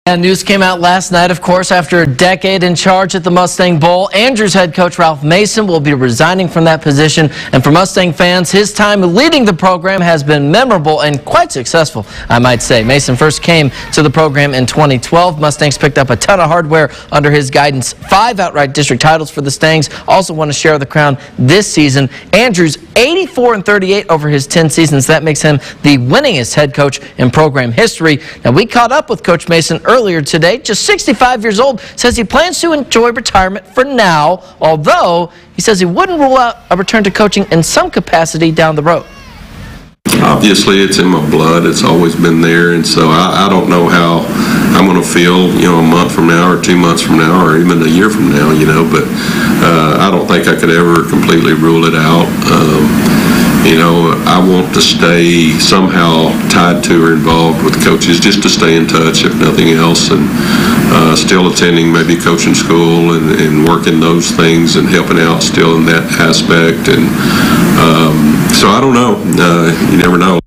And news came out last night, of course, after a decade in charge at the Mustang Bowl. Andrews head coach Ralph Mason will be resigning from that position. And for Mustang fans, his time leading the program has been memorable and quite successful, I might say. Mason first came to the program in 2012. Mustangs picked up a ton of hardware under his guidance. 5 outright district titles for the Stangs. Also won a share of the crown this season. Andrews 84-38 over his 10 seasons. That makes him the winningest head coach in program history. Now, we caught up with Coach Mason earlier today, just 65 years old, says he plans to enjoy retirement for now, although he says he wouldn't rule out a return to coaching in some capacity down the road. Obviously, it's in my blood. It's always been there, and so I don't know how I'm going to feel, a month from now or 2 months from now or even a year from now, but I don't think I could ever completely rule it out. I want to stay somehow tied to or involved with coaches, just to stay in touch, if nothing else, and still attending maybe coaching school and working those things and helping out still in that aspect. And so I don't know. You never know.